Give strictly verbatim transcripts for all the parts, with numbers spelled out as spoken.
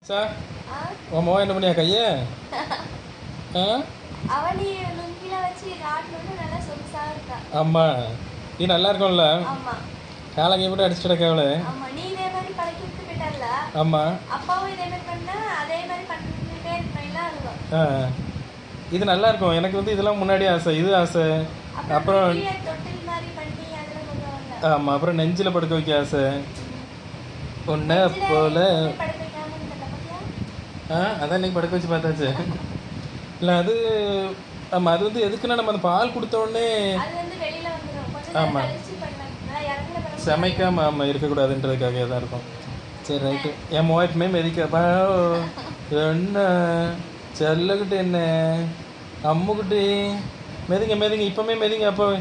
Sir உன் மோ என்ன பண்ணியா கைய ஆமா நீ நல்லா இருக்கும்ல காலங்க எப்படி அடிச்சுட கேவல ஆமா இது நல்லா இருக்கும் எனக்கு வந்து இதெல்லாம் முன்னாடி ஆசை இது ஆசை அப்புறம் ஆமா அப்புறம் நெஞ்சில படுக்க வைக்க ஆசை ஒன்ன போல ஆ அதான் இன்னைக்கு படுக்க வச்சு பார்த்தாச்சு இல்லை அது ஆமாம் அது வந்து எதுக்குன்னா நம்ம அந்த பால் கொடுத்த உடனே ஆமாம் சமைக்காமல் ஆமாம் இருக்கக்கூடாதுன்றதுக்காக தான் இருக்கும். சரி ரைட்டு என் மோய்ப்புமே மெதிக்கப்பா என்ன செல்லக்கிட்டு என்ன அம்முக்கிட்டு மெதிங்க மெதிங்க இப்போமே மெதிங்க அப்பாவே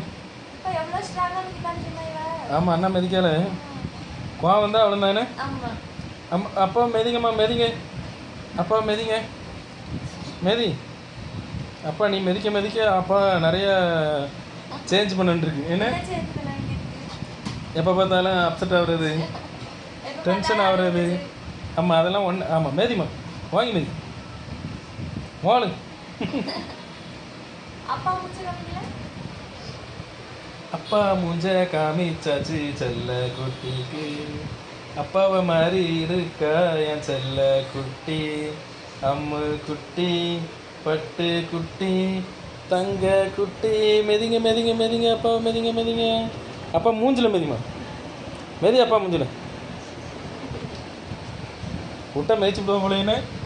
ஆமாம் அண்ணா மெதிக்கல கோவம் வந்தால் அவ்வளோ தானே அம்மா அப்பா மெதிங்கம்மா மெதிங்க அப்பா மெதிங்க மெதி அப்பா நீ மெதிக்க மெதிக்க அப்பா நிறைய சேஞ்ச் பண்ணிருக்கு என்ன எப்போ பார்த்தாலும் அப்செட் ஆகுறது டென்ஷன் ஆகுறது ஆமாம் அதெல்லாம் ஒன்று ஆமாம் மேதிமா வாங்கி மேதி வாழு அப்பா மூஞ்ச காமிச்சாச்சு செல்ல குட்டிக்கு அப்பாவை மாதிரி இருக்கா என் செல்ல குட்டி அம்மு குட்டி பட்டு குட்டி தங்க குட்டி மெதிங்க மெதிங்க மெதிங்க அப்பாவை மெதிங்க மெதிங்க அப்பா மூஞ்சில் மெதிமா மெதி அப்பா மூஞ்சில் விட்டா மெதிச்சு விடுவோம் போலேன்னு